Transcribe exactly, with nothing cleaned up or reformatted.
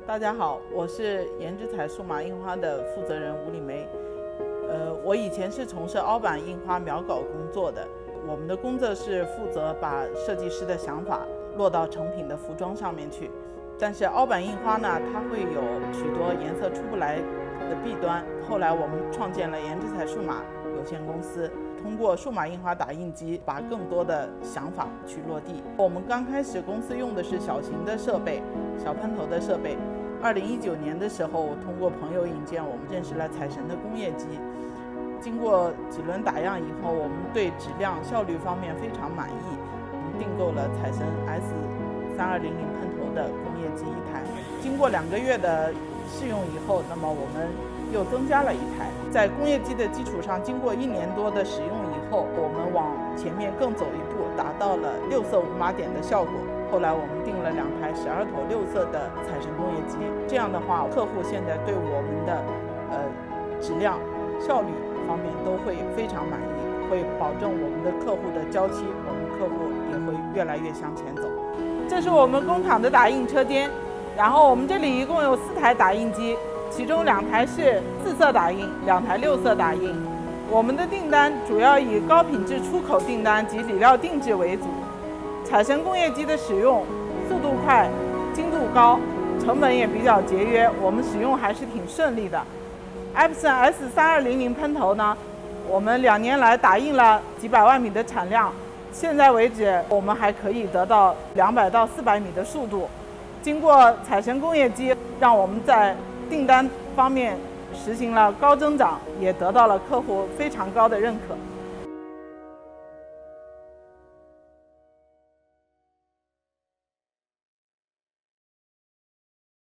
大家好，我是研制彩数码印花的负责人吴丽梅。呃，我以前是从事凹版印花描稿工作的。我们的工作是负责把设计师的想法落到成品的服装上面去。但是凹版印花呢，它会有许多颜色出不来的弊端。后来我们创建了研制彩数码有限公司，通过数码印花打印机，把更多的想法去落地。我们刚开始公司用的是小型的设备，小喷头的设备。二零一九年的时候，通过朋友引荐，我们认识了彩神的工业机。经过几轮打样以后，我们对质量、效率方面非常满意，我们订购了彩神 S 三二零零喷头的工业机一台。经过两个月的试用以后，那么我们又增加了一台。在工业机的基础上，经过一年多的使用以后，我们往前面更走一步，达到了六色无码点的效果。后来我们订了两台十二头六色的彩神工业机，这样的话，客户现在对我们的呃质量、效率方面都会非常满意，会保证我们的客户的交期，我们客户也会越来越向前走。这是我们工厂的打印车间，然后我们这里一共有四台打印机，其中两台是四色打印，两台六色打印。我们的订单主要以高品质出口订单及理料定制为主。彩神工业机的使用速度快、精度高，成本也比较节约，我们使用还是挺顺利的。Epson S 三二零零喷头呢，我们两年来打印了几百万米的产量，现在为止我们还可以得到两百到四百米的速度。经过彩神工业机，让我们在订单方面实行了高增长，也得到了客户非常高的认可。